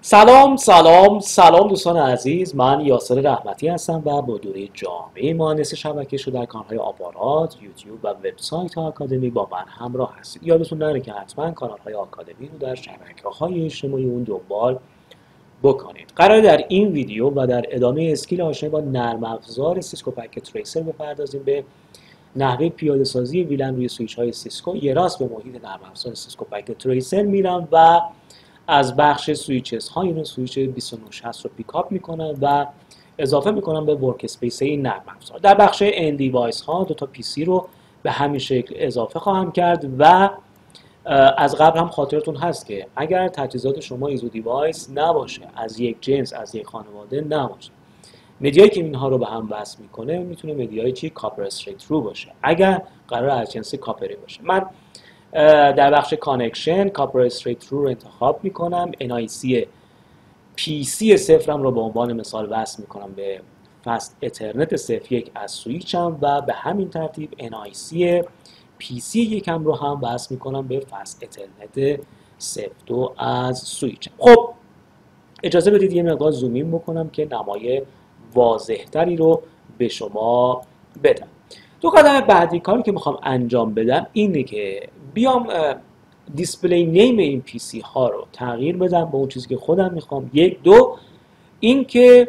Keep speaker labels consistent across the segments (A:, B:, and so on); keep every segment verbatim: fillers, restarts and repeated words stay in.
A: سلام سلام سلام دوستان عزیز، من یاسر رحمتی هستم و با دوره جامعه مهندس شبکه شو در کانال‌های آپارات، یوتیوب و وبسایت آکادمی با من همراه هستید. یادتون نره که حتما کانال‌های آکادمی رو در شبکه‌های اجتماعی اون دنبال بکنید. قرار در این ویدیو و در ادامه اسکیل آشنایی با نرم افزار سیسکو پکت تریسر بپردازیم به نحوه پیاده سازی ویلن روی سویچ های سیسکو. یه راست به محیط نرم افزار سیسکو پکت تریسر میرم و از بخش سویچز ها اینو سویچ بیست و نه شصت رو پیکاپ میکنم و اضافه میکنم به ورک اسپیس این نرم افزار. در بخش ان دیوایس ها دو تا پی سی رو به همین شکل اضافه خواهم کرد و از قبل هم خاطرتون هست که اگر تجهیزات شما ایزو دیوایس نباشه، از یک جنس، از یک خانواده نباشه، مدیایی که اینها رو به هم وصل میکنه میتونه مدیای چی کاپر استریت رو باشه اگر قرار از جنس کاپری باشه. من در بخش کانکشن کاپر استریت رو رو انتخاب میکنم. ان آی سی پی سی صفرم رو به عنوان مثال وصل میکنم به فست اترنت صفر یک از سویچم و به همین ترتیب ان آی سی پی سی یکم رو هم وصل میکنم به فست اترنت صفر دو از سویچم. خب اجازه بدید یه مقدار زومین بکنم که نمای واضحتری رو به شما بدم. دو قدم بعدی کاری که میخوام انجام بدم اینه که بیام دیسپلی نیم این پی سی ها رو تغییر بدم به اون چیزی که خودم میخوام. یک دو این که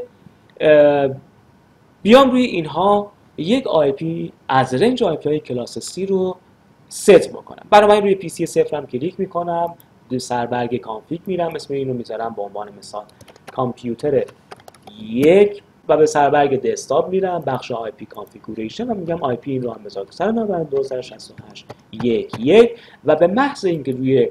A: بیام روی اینها یک آی پی از رنج آی پی های کلاس سی رو ست بکنم. برای روی پی سی صفرم کلیک میکنم، دو سربرگ کانفیگ میرم، اسم اینو میذارم به عنوان مثال کامپیوتر یک و به سربرگ دسکتاپ میرم، بخش آی پی کانفیگوریشن و میگم آی پی این رو هم بذار صد و نود و دو دات صد و شصت و هشت دات یک یک و به محض اینکه روی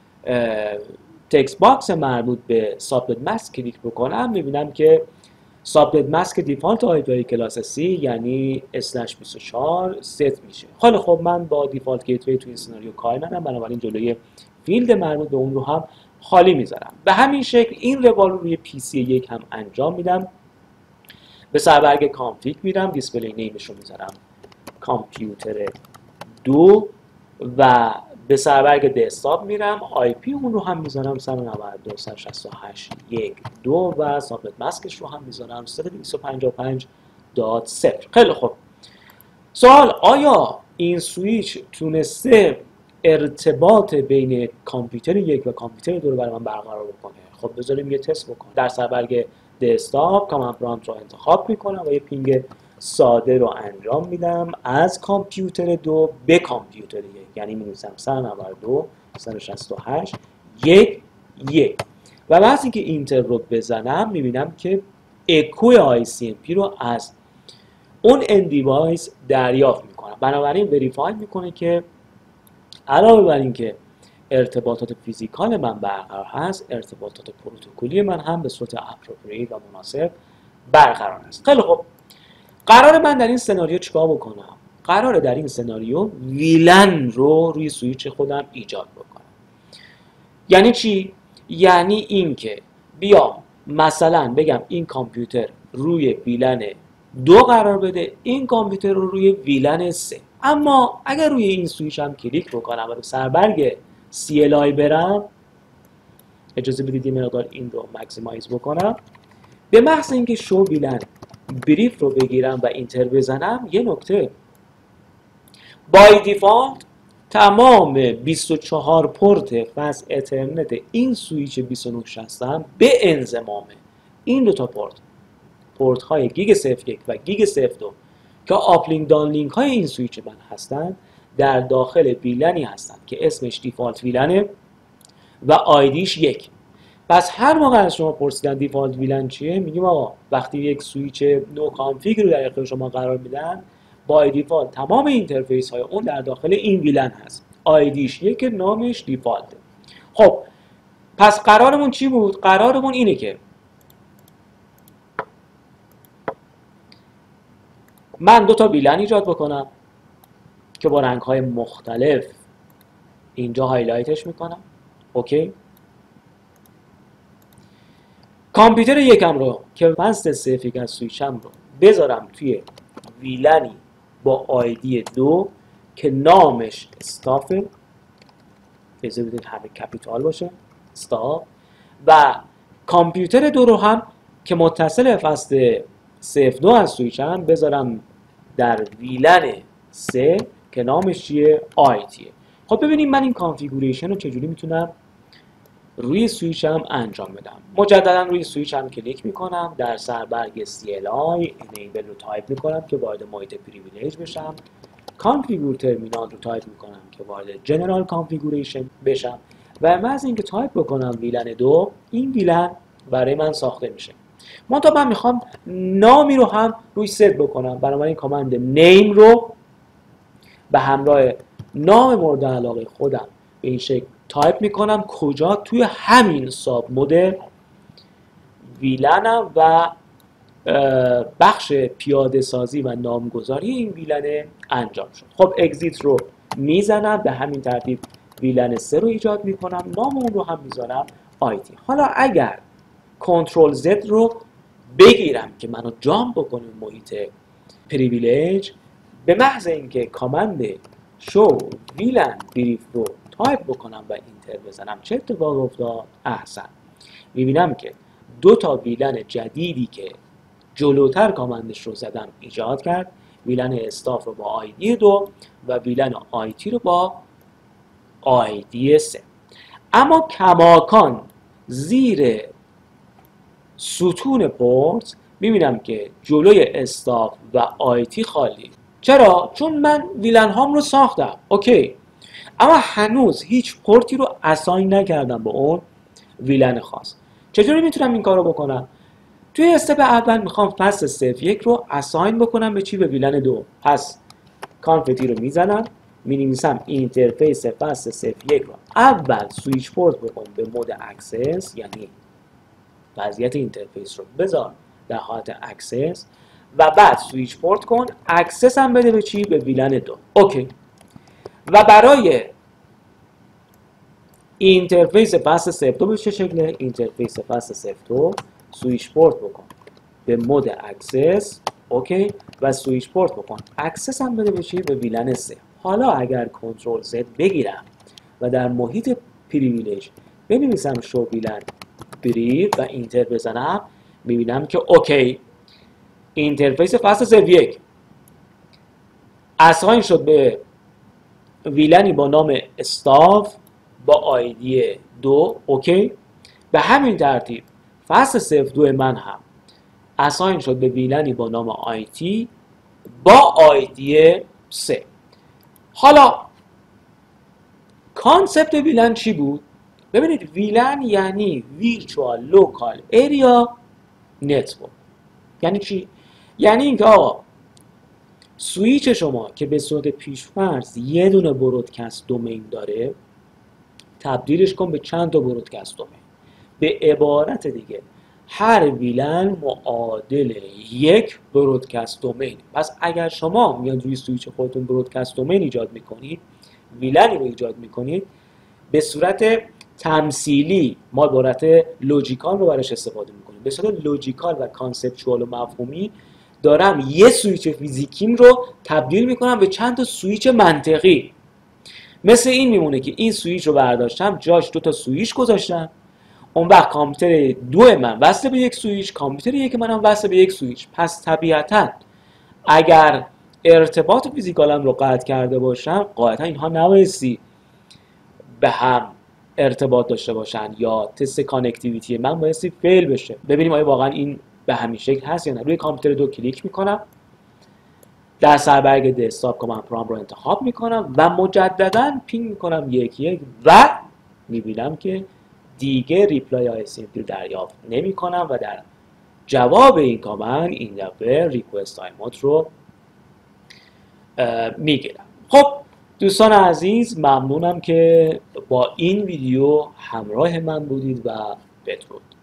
A: تکست باکس مربوط به سابنت ماسک کلیک بکنم میبینم که سابنت ماسک دیفالت آی پی کلاس سی یعنی اسلش بیست و چهار ست میشه. خیلی خب من با دیفالت گیتوی تو این سناریو کار ندارم، بنابراین جلوی فیلد مربوط به اون رو هم خالی میذارم. به همین شکل این روال رو روی پی سی یک هم انجام میدم. به سربرگ کانفیگ میرم، دیسپلی نیمش رو میذارم کامپیوتر دو و به سربرگ دسکتاپ میرم، آی پی اون رو هم میذارم صد و نود و دو دات صد و شصت و هشت دات یک دو و سابنت ماسکش رو هم میذارم صد و دویست و پنجاه و پنج دات صفر. خیلی خوب. سوال: آیا این سویچ تونسته ارتباط بین کامپیوتر یک و کامپیوتر دو رو برای من برقرار بکنه؟ خب بذاریم یه تست بکنم. در سربرگ دسکتاپ کامند پرامپت رو انتخاب میکنم و یه پینگ ساده رو انجام میدم از کامپیوتر دو به کامپیوتر یک، یعنی می‌نویسم صد و نود و دو دات صد و شصت و هشت دات یک یک و بعد اینکه اینتر رو بزنم میبینم که اکوی آی سی ام پی رو از اون ان دیوایس دریافت میکنم. بنابراین وریفای میکنه که علاوه بر اینکه ارتباطات فیزیکال من برقرار هست، ارتباطات پروتکلی من هم به صورت اپروپریت و مناسب برقرار است. خیلی خوب. قرار من در این سناریو چیکار بکنم؟ قراره در این سناریو ویلن رو روی سویچ خودم ایجاد بکنم. یعنی چی؟ یعنی اینکه بیام مثلا بگم این کامپیوتر روی ویلن دو قرار بده، این کامپیوتر رو روی ویلن سه. اما اگر روی این سویچ هم کلیک بکنم و به سربرگ سی ال آی برم، اجازه بدید یه مقدار این رو مکسیمایز بکنم، به محض اینکه شو ویلن بریف رو بگیرم و اینتر بزنم، یه نکته بای دیفالت تمام بیست و چهار پورت فست اترنت این سویچ بیست و نه شصت هم به انضمام این دو تا پورت، پورت های گیگ صفر یک و گیگ صفر دو که آپلینک دانلینک های این سویچ من هستن، در داخل ویلنی هستن که اسمش دیفالت ویلنه و آیدیش یک. پس هر موقع از شما پرسیدن دیفالت ویلن چیه، میگیم آقا وقتی یک سویچ نو کانفیگ رو در اختیار شما قرار میدن، با دیفالت تمام اینترفیس های اون در داخل این ویلن هست، آیدیش یک، نامش دیفالته. خب پس قرارمون چی بود؟ قرارمون اینه که من دو تا ویلن ایجاد بکنم که با رنگ های مختلف اینجا هایلایتش میکنم. اوکی. کامپیوتر یکم رو که فست صفر از سویچم رو بذارم توی ویلنی با آیدی دو که نامش استافه، اجازه بدید همه کپیتال باشه، استاف، و کامپیوتر دو رو هم که متصل فصل سه اف دو از سویچ هم بذارم در ویلن سه که نامش چیه؟ آیتیه. خب ببینیم من این کانفیگوریشن رو چجوری میتونم روی سویچ هم انجام بدم. مجددا روی سویچ هم کلیک میکنم، در سربرگ سی ال آی انیبل رو تایپ میکنم که وارد محیط پریویلیج بشم، کانفیگور ترمینال رو تایپ میکنم که وارد جنرال کانفیگوریشن بشم و محض اینکه تایپ بکنم ویلن دو، این ویلن برای من ساخته میشه. منتها من میخوام نامی رو هم روی ست بکنم، بنابراین کامند نیم رو به همراه نام مورد علاقه خودم به این شکل تایپ میکنم. کجا؟ توی همین ساب مدل ویلنم و بخش پیاده سازی و نامگذاری این ویلن انجام شد. خب اگزیت رو میزنم، به همین ترتیب ویلن سه رو ایجاد میکنم، نام اون رو هم میذارم آیتی. حالا اگر کنترل زد رو بگیرم که منو جام بکنه محیط پریویلیج، به محض اینکه کامند شو ویلن بریف رو تایپ بکنم و اینتر بزنم چه اتفاق افتاد؟ احسن، میبینم که دو تا ویلن جدیدی که جلوتر کامندش رو زدم ایجاد کرد، ویلن استاف رو با آیدی دو و ویلن آیتی رو با آیدی سه. اما کماکان زیر ستون پورت میبینم که جلوی استاف و آیتی خالی. چرا؟ چون من ویلن هام رو ساختم، اوکی، اما هنوز هیچ پورتی رو اساین نکردم به اون ویلن خاص. چجوری میتونم این کار رو بکنم؟ توی استپ اول میخوام فصل صفر یک رو اساین بکنم به چی؟ به ویلن دو. پس کانفتی رو میزنم، مینویسم اینترفیس فصل صفر یک رو اول سویچ پورت بکن به مود اکسس، یعنی وضعیت اینترفیس رو بذار در حالت اکسس و بعد سویچ پورت کن، اکسس هم بده به چی؟ به ویلن دو. اوکی. و برای اینترفیس فصل صفر دو به چه شکله؟ اینترفیس فصل صفر دو سویچ پورت بکن به مود اکسس، اوکی، و سویچ پورت بکن، اکسس هم بده به چی؟ به ویلن سه. حالا اگر کنترل زد بگیرم و در محیط پریویلیج بنویسم شو ویلن بریف و اینتر بزنم، میبینم که اوکی، اینترفیس فصل صفر یک اساین شد به ویلنی با نام استاف با آیدی دو، اوکی. به همین ترتیب فصل صفر دو من هم اساین شد به ویلنی با نام آیتی با آیدی سه. حالا کانسپت ویلن چی بود؟ ببینید ویلن یعنی ویرچوال لوکال ایریا نتورک. یعنی چی؟ یعنی اینکه آقا سویچ شما که به صورت پیش‌فرض یه دونه برودکست دومین داره، تبدیلش کن به چند تا برودکست دومین. به عبارت دیگه هر ویلن معادل یک برودکست دومین. پس اگر شما میاد روی سویچ خودتون برودکست دومین ایجاد میکنید، ویلنی رو ایجاد میکنید، به صورت تمثیلی ما عبارت لوجیکال رو براش استفاده میکنیم. به صورت لوجیکال و کانسپچوال و مفهومی دارم یه سویچ فیزیکیم رو تبدیل میکنم به چند تا سویچ منطقی. مثل این میمونه که این سویچ رو برداشتم جاش دو تا سویچ گذاشتم، اون وقت کامپیوتر دو من وصل به یک سویچ، کامپیوتر یک منم وصل به یک سویچ. پس طبیعتاً اگر ارتباط فیزیکالم رو قطع کرده باشم، قاعدتا اینها نبایستی به هم ارتباط داشته باشن یا تست کانکتیویتی من بایستی فیل بشه. ببینیم آیا واقعا این به همین شکل هست یا نه. روی کامپیوتر دو کلیک میکنم، در سربرگ دسکتاپ کامند پرامپت رو انتخاب میکنم و مجددا پینگ میکنم یک یک و میبینم که دیگه ریپلای آی اس ام پی رو دریافت نمی کنم و در جواب این کامند این دفعه ریکوست تایم‌اوت رو میگیرم. خب دوستان عزیز، ممنونم که با این ویدیو همراه من بودید و بدرود.